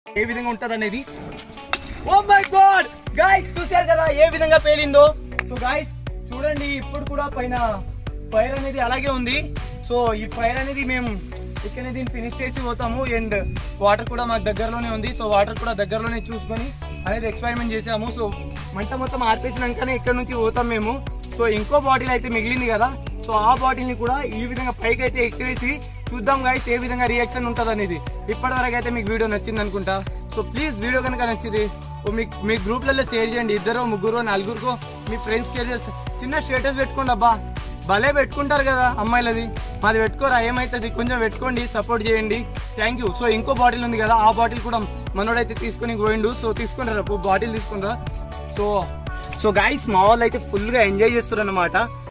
ఏ విధంగా ఉంటది అనేది. ఓ మై గాడ్ గైస్, చూసారు కదా ఏ విధంగా పేలిందో. సో గైస్ చూడండి, ఇప్పుడు కూడా పైన ఫైర్ అనేది అలాగే ఉంది. సో ఈ ఫైర్ అనేది మేము ఇక్కడ దీన్ని ఫినిష్ చేసి పోతాము. అండ్ వాటర్ కూడా మాకు దగ్గరలోనే ఉంది. సో వాటర్ కూడా దగ్గరలోనే చూసుకొని అనేది ఎక్స్పెరిమెంట్ చేసాము. సో మంట మొత్తం ఆర్పేసినాకనే ఇక్కడ నుంచి పోతాం మేము. సో ఇంకో బాటిల్ అయితే మిగిలింది కదా, సో ఆ బాటిల్ ని కూడా ఈ విధంగా పైకి అయితే ఎక్కివేసి చూద్దాం గైస్ ఏ విధంగా రియాక్షన్ ఉంటుంది అనేది. ఇప్పటివరకు అయితే మీకు వీడియో నచ్చింది అనుకుంటా. సో ప్లీజ్ వీడియో కనుక నచ్చింది మీ గ్రూప్లలో షేర్ చేయండి. 2, 3, 4 మీ ఫ్రెండ్స్కి చిన్న స్టేటస్ పెట్టుకోండి. అబ్బా భలే పెట్టుకుంటారు కదా అమ్మాయిలది, మాది పెట్టుకోరా ఏమవుతుంది, కొంచెం పెట్టుకోండి, సపోర్ట్ చేయండి. Thank you. సో ఇంకో బాటిల్ ఉంది కదా, ఆ బాటిల్ కూడా మనోడైతే తీసుకొని పోయిండు. సో తీసుకుంటారా బాటిల్ తీసుకుంటారా. సో గైస్ మా వాళ్ళు అయితే ఫుల్గా ఎంజాయ్ చేస్తారు అన్నమాట.